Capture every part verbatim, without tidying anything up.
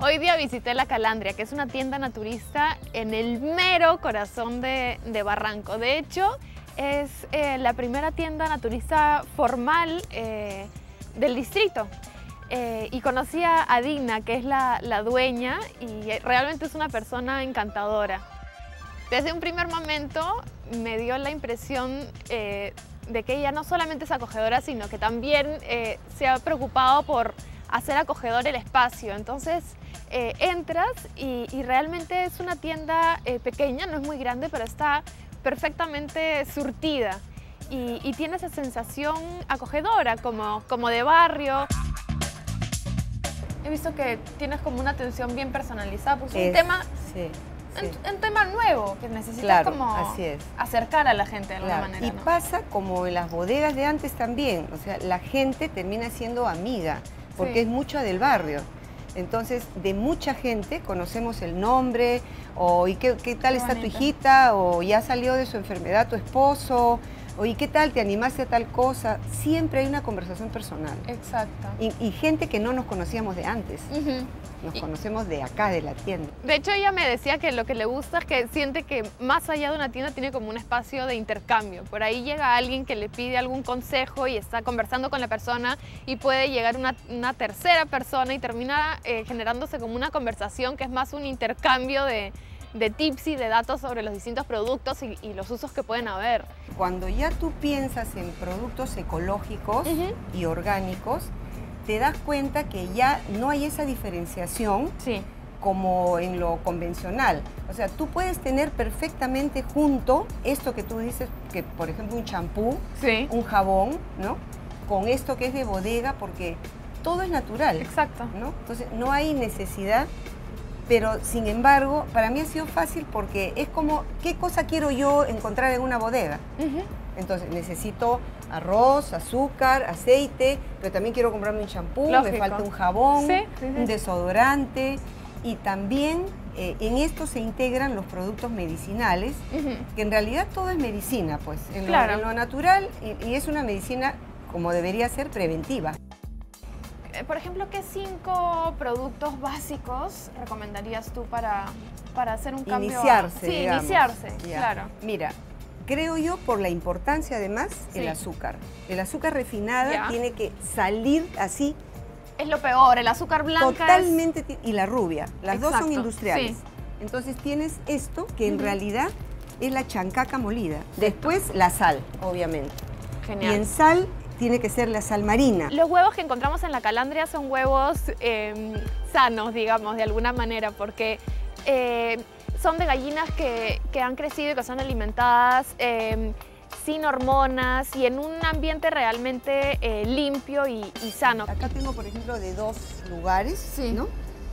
Hoy día visité La Calandria, que es una tienda naturista en el mero corazón de, de Barranco. De hecho, es eh, la primera tienda naturista formal eh, del distrito. Eh, y conocí a Dina, que es la, la dueña, y realmente es una persona encantadora. Desde un primer momento me dio la impresión eh, de que ella no solamente es acogedora, sino que también eh, se ha preocupado por hacer acogedor el espacio. Entonces eh, entras y, y realmente es una tienda eh, pequeña, no es muy grande, pero está perfectamente surtida y, y tiene esa sensación acogedora, como, como de barrio. He visto que tienes como una atención bien personalizada, pues es un tema, sí, sí. Un, un tema nuevo que necesitas claro, como así es. acercar a la gente de alguna Claro. manera. Y ¿no? pasa como en las bodegas de antes también, o sea, la gente termina siendo amiga, porque Sí. es mucha del barrio. Entonces, de mucha gente conocemos el nombre, o ¿y qué, qué tal Qué está bonito. tu hijita? O ya salió de su enfermedad tu esposo, o ¿y qué tal? ¿Te animaste a tal cosa? Siempre hay una conversación personal. Exacto. Y, y gente que no nos conocíamos de antes, Uh-huh. nos Y- conocemos de acá, de la tienda. De hecho, ella me decía que lo que le gusta es que siente que más allá de una tienda tiene como un espacio de intercambio. Por ahí llega alguien que le pide algún consejo y está conversando con la persona y puede llegar una, una tercera persona y termina eh, generándose como una conversación que es más un intercambio de, de tips y de datos sobre los distintos productos y, y los usos que pueden haber. Cuando ya tú piensas en productos ecológicos Ujú. y orgánicos, te das cuenta que ya no hay esa diferenciación Sí. como en lo convencional. O sea, tú puedes tener perfectamente junto esto que tú dices, que por ejemplo un champú, Sí. un jabón, ¿no? Con esto que es de bodega, porque todo es natural, Exacto. ¿no? Entonces no hay necesidad, pero sin embargo, para mí ha sido fácil porque es como, ¿qué cosa quiero yo encontrar en una bodega? Uh-huh. Entonces necesito arroz, azúcar, aceite, pero también quiero comprarme un champú, Lógico. me falta un jabón, Sí, sí, sí. un desodorante, y también eh, en esto se integran los productos medicinales, Uh-huh. que en realidad todo es medicina, pues, en, Claro. lo, en lo natural, y, y es una medicina como debería ser preventiva. Eh, Por ejemplo, ¿qué cinco productos básicos recomendarías tú para, para hacer un cambio? a- Iniciarse, Sí, digamos. iniciarse, Ya. claro. Mira, creo yo por la importancia además Sí. el azúcar. El azúcar refinada Ya. tiene que salir así Es lo peor, el azúcar blanca es... totalmente, ti- y la rubia, las dos son Exacto, industriales. sí. Entonces tienes esto que en Ujú. realidad es la chancaca molida. Después la sal, obviamente. Y Genial. en sal tiene que ser la sal marina. Los huevos que encontramos en La Calandria son huevos eh, sanos, digamos, de alguna manera, porque eh, son de gallinas que, que han crecido y que son alimentadas eh, sin hormonas y en un ambiente realmente eh, limpio y, y sano. Acá tengo, por ejemplo, de dos lugares, Sí. ¿no?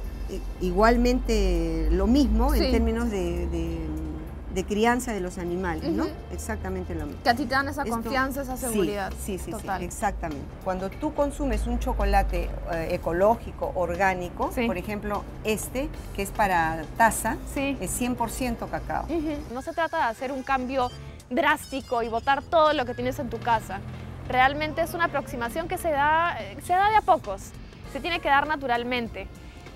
I- Igualmente lo mismo Sí. en términos de, de- de crianza de los animales, ¿no? Ujú. Exactamente lo mismo. Que a ti te dan esa Esto- confianza, esa seguridad. Sí, sí, sí, Total. sí, exactamente. Cuando tú consumes un chocolate eh, ecológico, orgánico, Sí. por ejemplo, este, que es para taza, Sí. es cien por ciento cacao. Ujú. No se trata de hacer un cambio drástico y botar todo lo que tienes en tu casa. Realmente es una aproximación que se da, eh, se da de a pocos, se tiene que dar naturalmente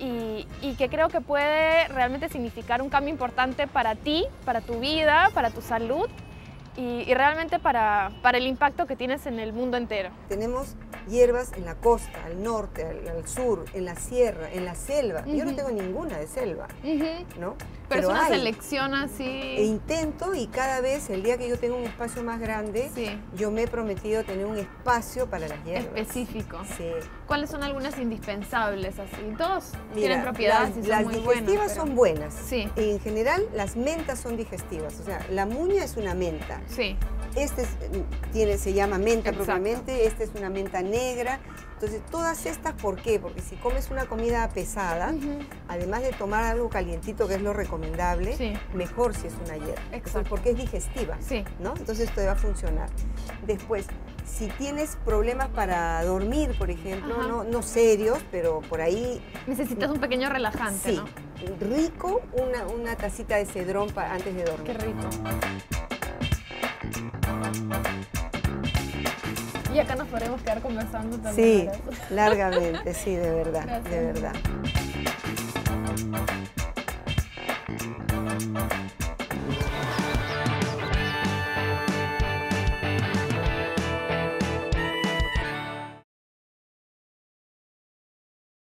y, y que creo que puede realmente significar un cambio importante para ti, para tu vida, para tu salud y, y realmente para, para el impacto que tienes en el mundo entero. Tenemos hierbas en la costa, al norte, al, al sur, en la sierra, en la selva. Yo no Ujú. tengo ninguna de selva, ¿no? Pero, es una hay. selección así... E intento, y cada vez, el día que yo tengo un espacio más grande, Sí. yo me he prometido tener un espacio para las hierbas. específico. Sí. ¿Cuáles son algunas indispensables así? Todos Mira, tienen propiedades las, y son las muy digestivas buenas. pero- son buenas. Sí. En general, las mentas son digestivas. O sea, la muña es una menta. Sí, Este es, tiene, se llama menta Exacto. propiamente, esta es una menta negra. Entonces, todas estas, ¿por qué? Porque si comes una comida pesada, Ujú. además de tomar algo calientito, que es lo recomendable, Sí. mejor si es una hierba. Entonces, Exacto. porque es digestiva, Sí. ¿no? Entonces, esto va a funcionar. Después, si tienes problemas para dormir, por ejemplo, Ajá. no, no serios, pero por ahí Necesitas un pequeño relajante, sí, ¿no? rico, una, una tacita de cedrón para, antes de dormir. Qué rico. Y acá nos podremos quedar conversando también. Sí, ¿verdad? largamente, sí, de verdad, Gracias. de verdad. Barranco.